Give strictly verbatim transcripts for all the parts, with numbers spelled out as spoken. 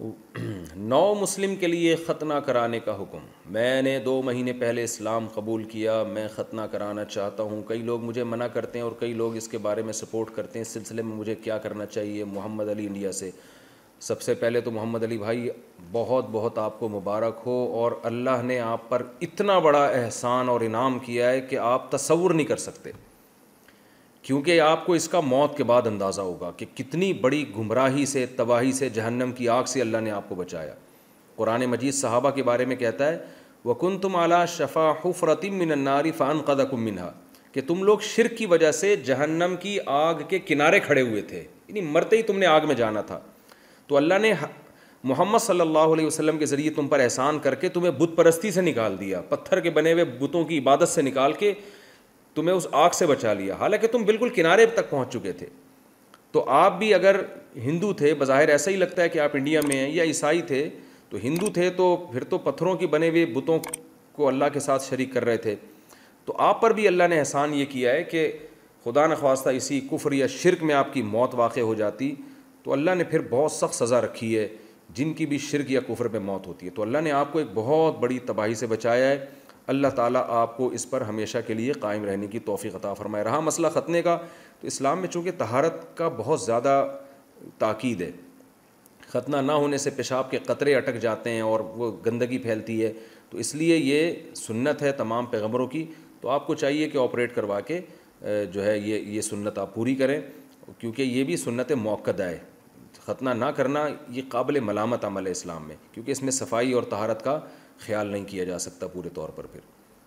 نو مسلم کے لیے ختنہ کرانے کا حکم۔ میں نے دو مہینے پہلے اسلام قبول کیا، میں ختنہ کرانا چاہتا ہوں، کئی لوگ مجھے منع کرتے ہیں اور کئی لوگ اس کے بارے میں سپورٹ کرتے ہیں، اس سلسلے میں مجھے کیا کرنا چاہیے؟ محمد علی انڈیا سے۔ سب سے پہلے تو محمد علی بھائی بہت بہت آپ کو مبارک ہو، اور اللہ نے آپ پر اتنا بڑا احسان اور انعام کیا ہے کہ آپ تصور نہیں کر سکتے، کیونکہ آپ کو اس کا موت کے بعد اندازہ ہوگا کہ کتنی بڑی گمراہی سے، تباہی سے، جہنم کی آگ سے اللہ نے آپ کو بچایا۔ قرآن مجید صحابہ کے بارے میں کہتا ہے وَكُنْتُمْ عَلَىٰ شَفَا حُفْرَةٍ مِّنَ النَّارِ فَأَنْقَذَكُم مِّنْهَا، کہ تم لوگ شرک کی وجہ سے جہنم کی آگ کے کنارے کھڑے ہوئے تھے، یعنی مرتے ہی تم نے آگ میں جانا تھا، تو اللہ نے محمد صلی اللہ علیہ وسلم کے ذریعے تم پر احسان کر کے تمہیں بت پرستی سے نکال دیا، پتھر کے بنے ہوئے بتوں کی عبادت سے نکال کے تمہیں اس آگ سے بچا لیا، حالانکہ تم بالکل کنارے تک پہنچ چکے تھے۔ تو آپ بھی اگر ہندو تھے، بظاہر ایسا ہی لگتا ہے کہ آپ انڈیا میں ہیں، یا عیسائی تھے، تو ہندو تھے تو پھر تو پتھروں کی بنے ہوئے بتوں کو اللہ کے ساتھ شریک کر رہے تھے، تو آپ پر بھی اللہ نے احسان یہ کیا ہے کہ خدا نخواستہ اسی کفر یا شرک میں آپ کی موت واقع ہو جاتی تو اللہ نے پھر بہت سخت سزا رکھی ہے جن کی بھی شرک یا کفر میں موت ہوتی ہے، تو اللہ نے آپ کو ایک بہت بڑی تباہی سے بچایا ہے۔ اللہ تعالیٰ آپ کو اس پر ہمیشہ کے لیے قائم رہنے کی توفیق عطا فرمائے۔ رہا مسئلہ ختنے کا، تو اسلام میں چونکہ طہارت کا بہت زیادہ تاکید ہے، ختنہ نہ ہونے سے پیشاب کے قطرے اٹک جاتے ہیں اور وہ گندگی پھیلتی ہے، تو اس لیے یہ سنت ہے تمام پیغمبروں کی، تو آپ کو چاہیے کہ آپریٹ کروا کے جو ہے یہ یہ سنت آپ پوری کریں، کیونکہ یہ بھی سنت موقدہ ہے۔ ختنہ نہ کرنا یہ قابل ملامت عمل ہے اسلام میں، کیونکہ اس میں صفائی اور طہارت کا خیال نہیں کیا جا سکتا پورے طور پر۔ پھر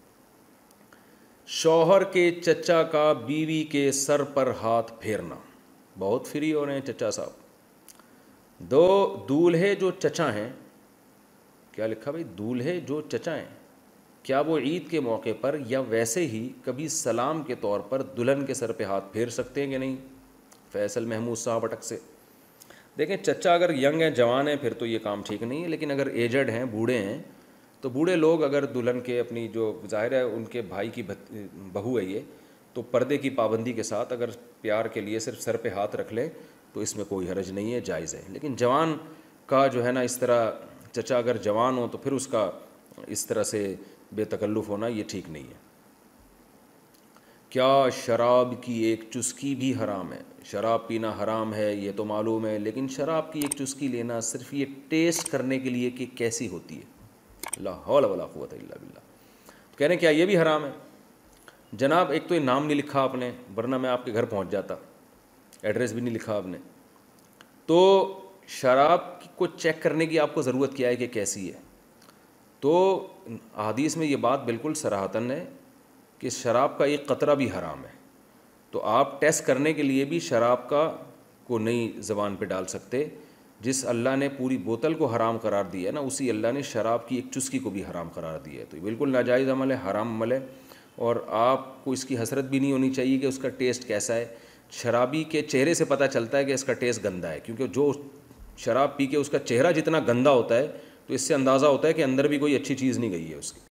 شوہر کے چچا کا بیوی کے سر پر ہاتھ پھیرنا، بہت فری ہو رہے ہیں چچا صاحب۔ دو دولہے جو چچا ہیں، کیا لکھا بھائی؟ دولہے جو چچا ہیں، کیا وہ عید کے موقع پر یا ویسے ہی کبھی سلام کے طور پر دلہن کے سر پہ ہاتھ پھیر سکتے ہیں کہ نہیں؟ فیصل محمود صاحب اٹک سے۔ دیکھیں چچا اگر ینگ ہیں، جوان ہیں، پھر تو یہ کام ٹھیک نہیں ہے، لیکن اگر ایجڈ ہیں، بوڑھے ہیں، تو بوڑھے لوگ اگر دلہن کے اپنی جو ظاہر ہے ان کے بھائی کی بہو ہے یہ، تو پردے کی پابندی کے ساتھ اگر پیار کے لیے صرف سر پہ ہاتھ رکھ لیں تو اس میں کوئی حرج نہیں ہے، جائز ہے۔ لیکن جوان کا جو ہے نا اس طرح چچا اگر جوان ہو تو پھر اس کا اس طرح سے بے تکلف ہونا یہ ٹھیک نہیں ہے۔ کیا شراب کی ایک چسکی بھی حرام ہے؟ شراب پینا حرام ہے یہ تو معلوم ہے، لیکن شراب کی ایک چسکی لینا صرف یہ ٹیسٹ کرنے کے لیے کہ کیسی ہوتی ہے، لا حول ولا قوت الا باللہ، تو کہہ رہے ہیں کیا یہ بھی حرام ہے؟ جناب ایک تو یہ نام نہیں لکھا آپ نے، ورنہ میں آپ کے گھر پہنچ جاتا، ایڈریس بھی نہیں لکھا آپ نے، تو شراب کو چیک کرنے کی آپ کو ضرورت کیا ہے کہ کیسی ہے؟ تو احادیث میں یہ بات بالکل صراحتاً ہے کہ شراب کا ایک قطرہ بھی حرام ہے، تو آپ ٹیسٹ کرنے کے لیے بھی شراب کا کو نہیں زبان پہ ڈال سکتے۔ جس اللہ نے پوری بوتل کو حرام قرار دیا ہے نا، اسی اللہ نے شراب کی ایک چسکی کو بھی حرام قرار دیا ہے، تو یہ بالکل ناجائز عمل ہے، حرام عمل ہے، اور آپ کو اس کی حسرت بھی نہیں ہونی چاہیے کہ اس کا ٹیسٹ کیسا ہے۔ شرابی کے چہرے سے پتہ چلتا ہے کہ اس کا ٹیسٹ گندا ہے، کیونکہ جو شراب پی کے اس کا چہرہ جتنا گندا ہوتا ہے تو اس سے اندازہ ہوتا ہے کہ اندر بھی کوئی اچھی چیز نہیں گئی ہے اس کی۔